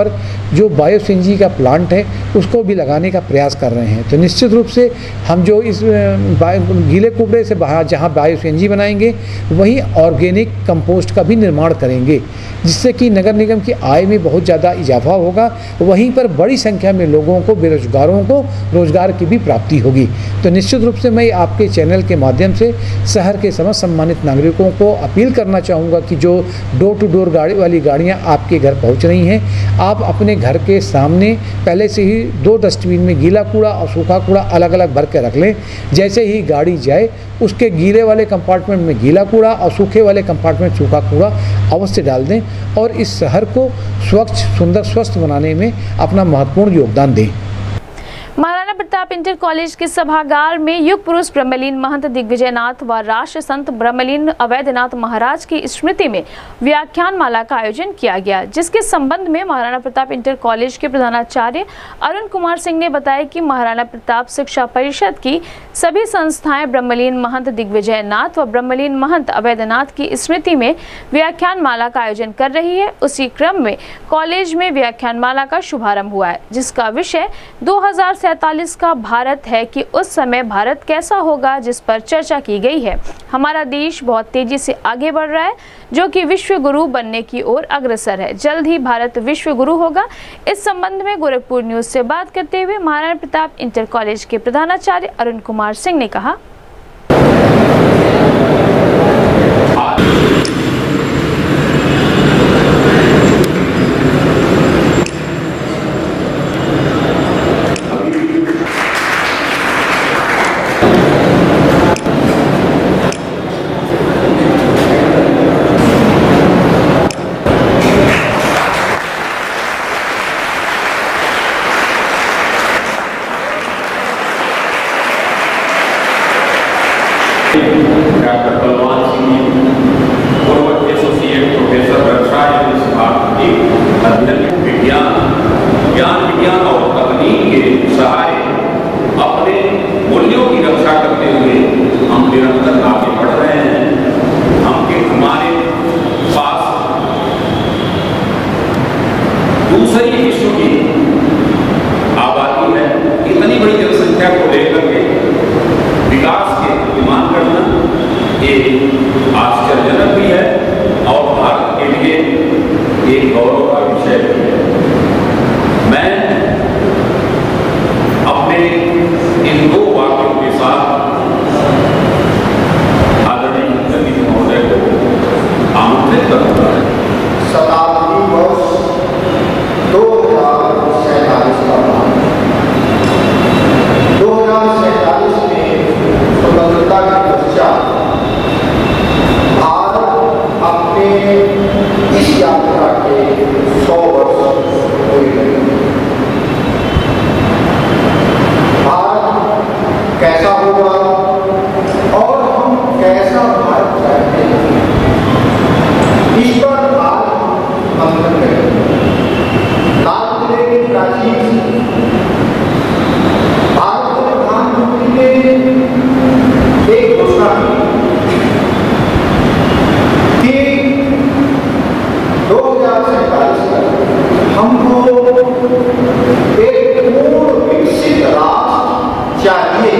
जो बायो सीएनजी का प्लांट है उसको भी लगाने का प्रयास कर रहे हैं। तो निश्चित रूप से हम जो इस गीले कूड़े से जहाँ बायो सीएनजी बनाएंगे वहीं ऑर्गेनिक कंपोस्ट का भी निर्माण करेंगे, जिससे कि नगर निगम की आय में बहुत ज़्यादा इजाफा होगा। वहीं पर बड़ी संख्या में लोगों को, बेरोजगारों को रोजगार की भी प्राप्ति होगी। तो निश्चित रूप से मैं आपके चैनल के माध्यम से शहर के समस्त सम्मानित नागरिकों को अपील करना चाहूँगा कि जो डोर टू डोर गाड़ी वाली गाड़ियाँ आपके घर पहुँच रही हैं, आप अपने घर के सामने पहले से ही 2 डस्टबिन में गीला कूड़ा और सूखा कूड़ा अलग अलग भर के रख लें। जैसे ही गाड़ी जाए उसके गीले वाले कंपार्टमेंट में गीला कूड़ा और सूखे वाले कंपार्टमेंट सूखा कूड़ा अवश्य डाल दें और इस शहर को स्वच्छ, सुंदर, स्वस्थ बनाने में अपना महत्वपूर्ण योगदान दें। महाराणा प्रताप इंटर कॉलेज के सभागार में युग पुरुष ब्रह्मलीन महंत दिग्विजयनाथ व राष्ट्र संत ब्रह्मलीन अवैधनाथ महाराज की स्मृति में व्याख्यान माला का आयोजन किया गया, जिसके संबंध में महाराणा प्रताप इंटर कॉलेज के प्रधानाचार्य अरुण कुमार सिंह ने बताया कि महाराणा प्रताप शिक्षा परिषद की सभी संस्थाएं ब्रह्मलीन महंत दिग्विजयनाथ व ब्रह्मलीन महंत अवैधनाथ की स्मृति में व्याख्यान माला का आयोजन कर रही है। उसी क्रम में कॉलेज में व्याख्यान माला का शुभारंभ हुआ है, जिसका विषय 2047 का भारत है कि उस समय भारत कैसा होगा, जिस पर चर्चा की गई है। हमारा देश बहुत तेजी से आगे बढ़ रहा है, जो कि विश्व गुरु बनने की ओर अग्रसर है। जल्द ही भारत विश्व गुरु होगा। इस संबंध में गोरखपुर न्यूज से बात करते हुए महाराणा प्रताप इंटर कॉलेज के प्रधानाचार्य अरुण कुमार सिंह ने कहा, डॉक्टर बलवान सिंह पूर्व एसोसिएट प्रोफेसर रक्षा एवं विभाग के अध्ययन विज्ञान और तकनीक के सहारे अपने मूल्यों की रक्षा करते हुए हम निरंतर आगे बढ़ रहे हैं। हमारे पास दूसरी विश्व की आबादी है। इतनी बड़ी जनसंख्या को लेकर के विकास के निर्माण करना ये आश्चर्यजनक भी है और भारत के लिए एक गौरव का विषय भी है। मैं अपने इन 2 वाक्यों के साथ आदरणीय मुख्यमंत्री महोदय को आमंत्रित करूंगा। शताब्दी वर्ष 2047 का 2047 में स्वतंत्रता के पश्चात भारत अपने इस यात्रा के 100 वर्ष पूरे करेंगे। भारत कैसा होगा और हम कैसा भारत चाहते हैं, इस पर आज मंथन करेंगे। लाल किले की प्राचीन भारत के प्रधानमंत्री ने एक घोषणा की कि 2047 तक हमको एक पूर्ण विकसित राष्ट्र चाहिए।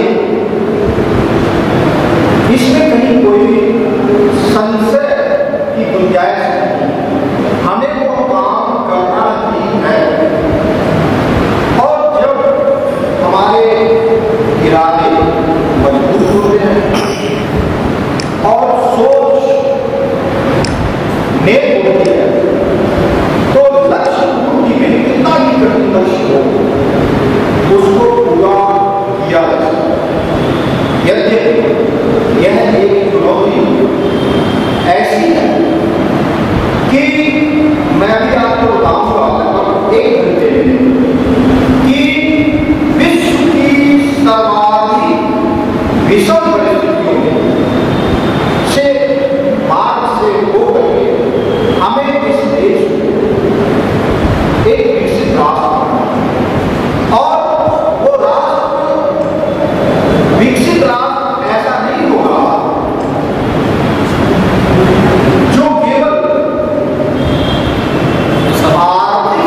इसमें कहीं कोई संशय की गुंजाइश नहीं। हमें वो काम करना ही है और जब हमारे इरादे मजबूत होते हैं और सोच नेक होती है तो लक्ष्य पूर्ति में कितना भी कठिन लक्ष्य हो उसको पूरा किया जा सकता है। यद्यपि यह एक चुनौती ऐसी है कि मैं अभी आपको बताऊंगा लगभग 1 घंटे में कि विश्व की सर्वाधिक विषम परिस्थितियों से मार्ग से होकर के हमें इस देश को एक विकसित राष्ट्र और वो राष्ट्र विकसित राष्ट्र ऐसा नहीं होगा जो केवल आर्थिक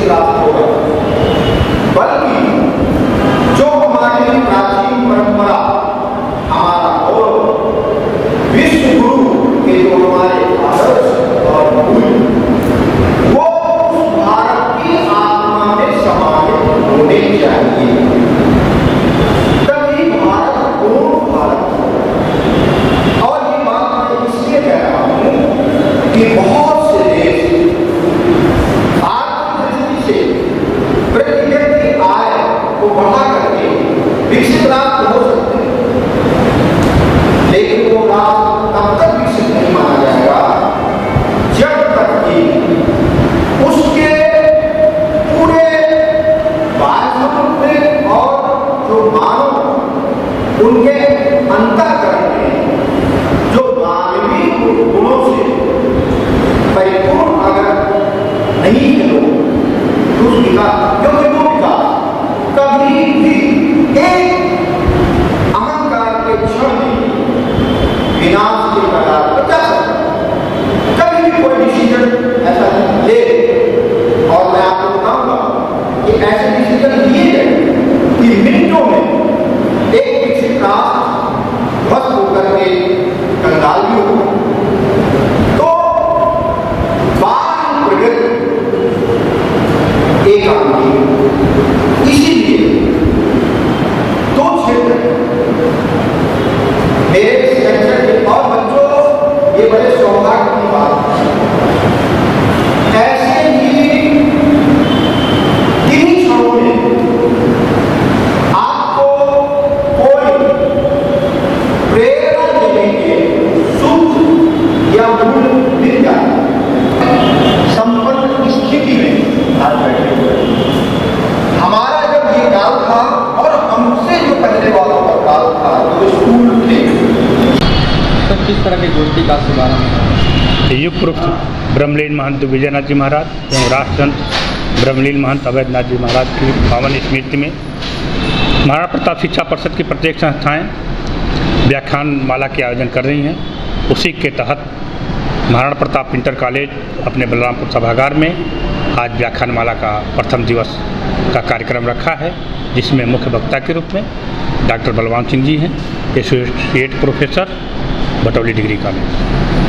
प्राप्त होगा, बल्कि जो हमारी प्राचीन परंपरा, हमारा गौरव, विश्व गुरु के जो हमारे आदर्श और मूल्य, वो उस भारत की आत्मा में समाहित होने चाहिए, तभी भारत पूर्ण भारत होगा। और ये बात मैं इसलिए कह रहा हूं कि बहुत से देश आर्थिक दृष्टि से प्रति व्यक्ति आय को बढ़ा करके विकसित राष्ट्र हो सकते हैं, लेकिन वो राष्ट्र तब तक विकसित नहीं माना जाएगा जब तक कि उसके पूरे वातावरण में और जो मानव उनके अंतःकरण में जो मानवीय गुणों से परिपूर्ण अगर नहीं है लोग, तो उस विकास, क्योंकि वो विकास कभी भी एक अहंकार के क्षण में विनाश के कगार पर जा सकता है। कभी भी कोई डिसीजन ऐसा ले, और मैं आपको बताऊंगा कि ऐसे डिसीजन लिए गए कि मिनटों में एक विकसित राष्ट्र ध्वस्त होकर के कंगाल भी हो। तो बाह्य प्रगति एक आदमी, इसीलिए दो क्षेत्र मेरे सेक्शन और बच्चों, ये बड़े सौभाग्य की बात है, ऐसे ही किन्हीं क्षणों में आपको कोई प्रेरणा देने के सूत्र या मूल मिल जाए। संपन्न स्थिति में आज बैठे हुए हमारा जब ये काल था और हमसे जो पहले वालों का काल था, जो स्कूल थे, तो किस तरह की गोष्ठी का शुभारंभ है? युग पुरुष ब्रह्मलीन महंत विजयनाथ जी महाराज एवं राष्ट्रसंत ब्रह्मलीन महंत अवैधनाथ जी महाराज की पावन स्मृति में महाराणा प्रताप शिक्षा परिषद की प्रत्येक संस्थाएं व्याख्यान माला के आयोजन कर रही हैं। उसी के तहत महाराणा प्रताप इंटर कॉलेज अपने बलरामपुर सभागार में आज व्याख्यान माला का प्रथम दिवस का कार्यक्रम रखा है, जिसमें मुख्य वक्ता के रूप में डॉक्टर बलवान सिंह जी हैं, associate professor, Batauli degree college.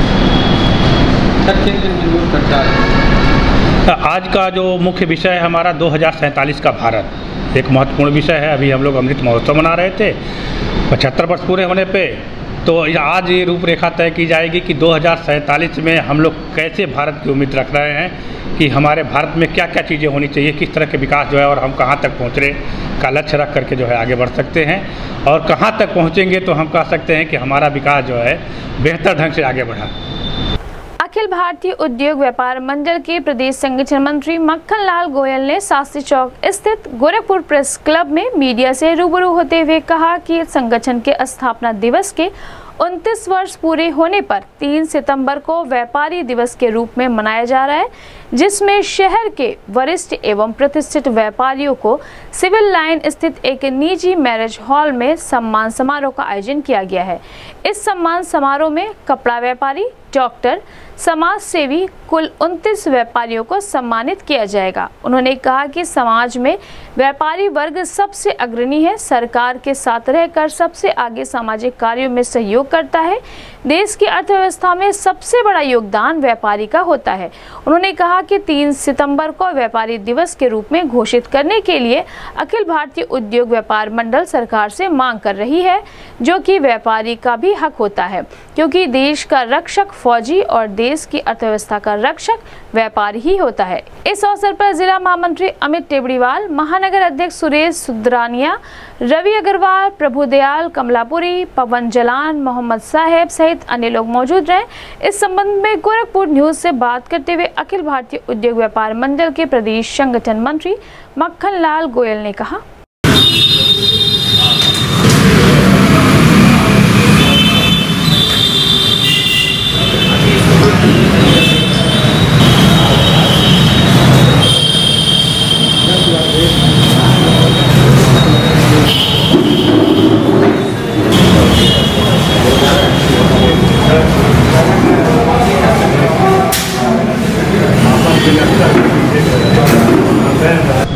आज का जो मुख्य विषय है हमारा 2047 का भारत, एक महत्वपूर्ण विषय है। अभी हम लोग अमृत महोत्सव मना रहे थे 75 वर्ष पूरे होने पे, तो आज ये रूपरेखा तय की जाएगी कि 2047 में हम लोग कैसे भारत की उम्मीद रख रहे हैं कि हमारे भारत में क्या क्या चीज़ें होनी चाहिए, किस तरह के विकास जो है और हम कहाँ तक पहुँचने का लक्ष्य रख करके जो है आगे बढ़ सकते हैं, और कहाँ तक पहुँचेंगे तो हम कह सकते हैं कि हमारा विकास जो है बेहतर ढंग से आगे बढ़ा। अखिल भारतीय उद्योग व्यापार मंडल के प्रदेश संगठन मंत्री मक्खन लाल गोयल ने शास्त्री चौक स्थित गोरखपुर प्रेस क्लब में मीडिया से रूबरू होते हुए कहा कि संगठन के स्थापना दिवस के 29 वर्ष पूरे होने पर 3 सितंबर को व्यापारी दिवस के रूप में मनाया जा रहा है, जिसमें शहर के वरिष्ठ एवं प्रतिष्ठित व्यापारियों को सिविल लाइन स्थित एक निजी मैरिज हॉल में सम्मान समारोह का आयोजन किया गया है। इस सम्मान समारोह में कपड़ा व्यापारी, डॉक्टर, समाज सेवी कुल 29 व्यापारियों को सम्मानित किया जाएगा। उन्होंने कहा कि समाज में व्यापारी वर्ग सबसे अग्रणी है, सरकार के साथ रहकर सबसे आगे सामाजिक कार्यों में सहयोग करता है। देश की अर्थव्यवस्था में सबसे बड़ा योगदान व्यापारी का होता है। उन्होंने कहा कि 3 सितंबर को व्यापारी दिवस के रूप में घोषित करने के लिए अखिल भारतीय उद्योग व्यापार मंडल सरकार से मांग कर रही है, जो कि व्यापारी का भी हक होता है, क्योंकि देश का रक्षक फौजी और देश की अर्थव्यवस्था का रक्षक व्यापारी ही होता है। इस अवसर पर जिला महामंत्री अमित टेबड़ीवाल, महानगर अध्यक्ष सुरेश सुद्रानिया, रवि अग्रवाल, प्रभुदयाल कमलापुरी, पवन जलान, मोहम्मद साहेब सहित अन्य लोग मौजूद रहे। इस संबंध में गोरखपुर न्यूज से बात करते हुए अखिल भारतीय उद्योग व्यापार मंडल के प्रदेश संगठन मंत्री मक्खन लाल गोयल ने कहा,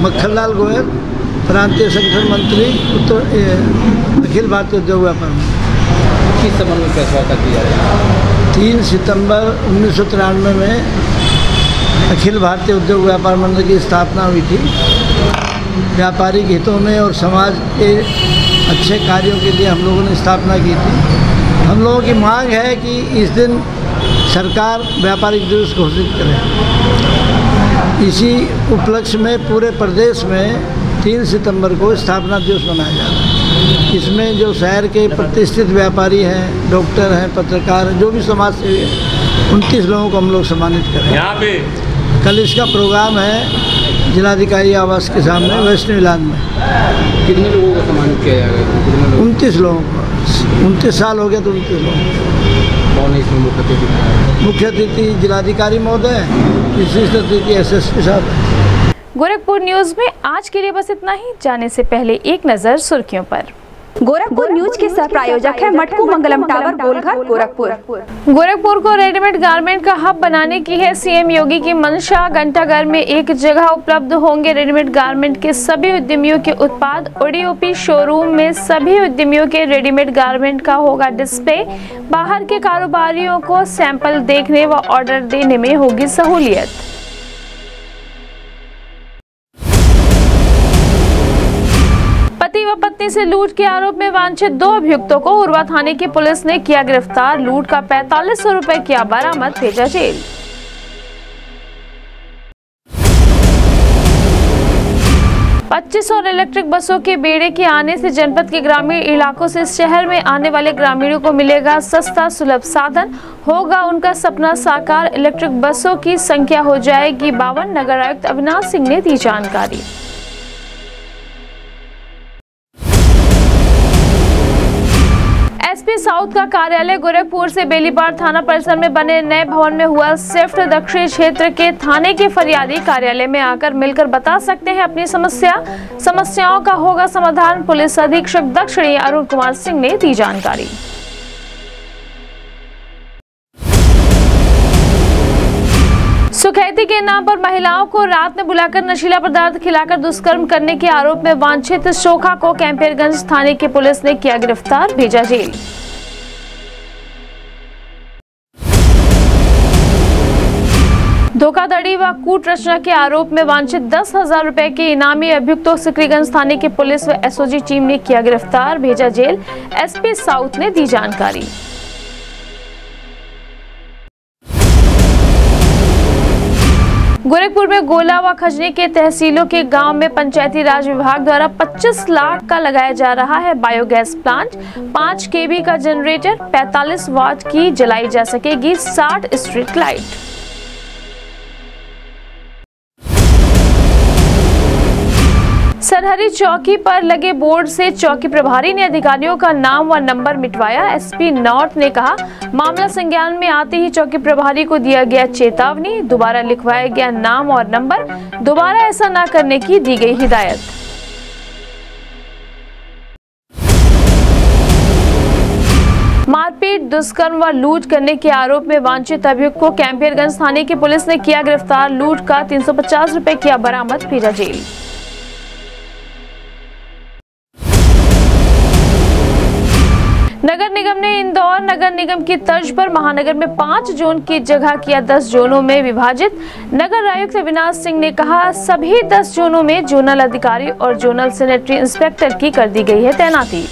मक्खनलाल गोयल, प्रांतीय संगठन मंत्री अखिल भारतीय उद्योग व्यापार मंडल। किस संबंध में फैसला किया गया? 3 सितंबर 1993 में अखिल भारतीय उद्योग व्यापार मंडल की स्थापना हुई थी। व्यापारिक हितों में और समाज के अच्छे कार्यों के लिए हम लोगों ने स्थापना की थी। हम लोगों की मांग है कि इस दिन सरकार व्यापारिक दिवस घोषित करे। इसी उपलक्ष्य में पूरे प्रदेश में 3 सितंबर को स्थापना दिवस मनाया जा रहा है। इसमें जो शहर के प्रतिष्ठित व्यापारी हैं, डॉक्टर हैं, पत्रकार हैं, जो भी समाज सेवी हैं, 29 लोगों को हम लोग सम्मानित करें। यहाँ पे कल इसका प्रोग्राम है जिलाधिकारी आवास के सामने वैष्णो इलाज में। कितने लोगों को सम्मानित किया जाएगा? 29 लोगों को। 29 साल हो गया तो 29 लोग। कौन है इसमें मुख्य अतिथि? मुख्य अतिथि जिलाधिकारी महोदय, विशिष्ट अतिथि एसएसपी साहब। गोरखपुर न्यूज में आज के लिए बस इतना ही। जाने से पहले एक नजर सुर्खियों पर। गोरखपुर न्यूज के सह प्रायोजक है मटकू मंगलम टावर गोलघर गोरखपुर। गोरखपुर को रेडीमेड गारमेंट का हब बनाने की है सीएम योगी की मंशा। घंटाघर में एक जगह उपलब्ध होंगे रेडीमेड गारमेंट के सभी उद्यमियों के उत्पाद। ओडीओपी शोरूम में सभी उद्यमियों के रेडीमेड गारमेंट का होगा डिस्प्ले। बाहर के कारोबारियों को सैंपल देखने व ऑर्डर देने में होगी सहूलियत। पति व पत्नी से लूट के आरोप में वांछित 2 अभियुक्तों को उरवा थाने की पुलिस ने किया गिरफ्तार। लूट का 4500 रुपए किया बरामद, भेजा जेल। और इलेक्ट्रिक बसों के बेड़े के आने से जनपद के ग्रामीण इलाकों से शहर में आने वाले ग्रामीणों को मिलेगा सस्ता सुलभ साधन, होगा उनका सपना साकार। इलेक्ट्रिक बसों की संख्या हो जाएगी 52। नगर आयुक्त अविनाश सिंह ने दी जानकारी। एसपी साउथ का कार्यालय गोरखपुर से बेलीबार थाना परिसर में बने नए भवन में हुआ शिफ्ट। दक्षिणी क्षेत्र के थाने के फरियादी कार्यालय में आकर मिलकर बता सकते हैं अपनी समस्याओं का होगा समाधान। पुलिस अधीक्षक दक्षिणी अरुण कुमार सिंह ने दी जानकारी। सुखैती के नाम पर महिलाओं को रात में बुलाकर नशीला पदार्थ खिलाकर दुष्कर्म करने के आरोप में वांछित शोखा को कैंपियरगंज थाने की पुलिस ने किया गिरफ्तार, भेजा जेल। धोखाधड़ी व कूट रचना के आरोप में वांछित 10,000 रुपए के इनामी अभियुक्तों सिकरीगंज थाने की पुलिस व एसओजी टीम ने किया गिरफ्तार, भेजा जेल। एसपी साउथ ने दी जानकारी। गोरखपुर में गोला व खजनी के तहसीलों के गांव में पंचायती राज विभाग द्वारा 25 लाख का लगाया जा रहा है बायोगैस प्लांट। 5 केवी का जनरेटर, 45 वाट की जलाई जा सकेगी 60 स्ट्रीट लाइट। सरहरी चौकी पर लगे बोर्ड से चौकी प्रभारी ने अधिकारियों का नाम व नंबर मिटवाया। एसपी नॉर्थ ने कहा, मामला संज्ञान में आते ही चौकी प्रभारी को दिया गया चेतावनी। दोबारा लिखवाया गया नाम और नंबर, दोबारा ऐसा न करने की दी गई हिदायत। मारपीट, दुष्कर्म व लूट करने के आरोप में वांछित अभियुक्त को कैंपियरगंज थाने की पुलिस ने किया गिरफ्तार। लूट का 350 रुपए किया बरामद, भेजा जेल। नगर निगम ने इंदौर नगर निगम की तर्ज पर महानगर में 5 जोन की जगह किया 10 जोनों में विभाजित। नगर आयुक्त अविनाश सिंह ने कहा, सभी 10 जोनों में जोनल अधिकारी और जोनल सैनिटरी इंस्पेक्टर की कर दी गई है तैनाती।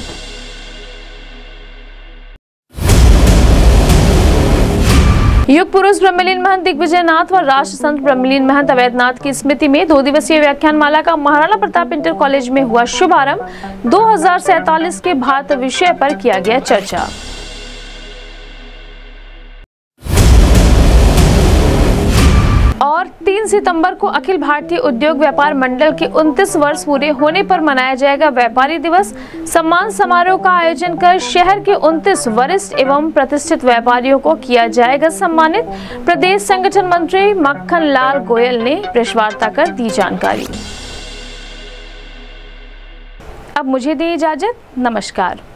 युग पुरुष ब्रह्मलीन महंत दिग्विजय नाथ व राष्ट्र संत ब्रह्मलीन महंत अवैधनाथ की स्मृति में 2 दिवसीय व्याख्यान माला का महाराणा प्रताप इंटर कॉलेज में हुआ शुभारंभ। 2047 के भारत विषय पर किया गया चर्चा। और 3 सितंबर को अखिल भारतीय उद्योग व्यापार मंडल के 29 वर्ष पूरे होने पर मनाया जाएगा व्यापारी दिवस। सम्मान समारोह का आयोजन कर शहर के 29 वरिष्ठ एवं प्रतिष्ठित व्यापारियों को किया जाएगा सम्मानित। प्रदेश संगठन मंत्री मक्खनलाल गोयल ने प्रेस वार्ता कर दी जानकारी। अब मुझे दी इजाजत, नमस्कार।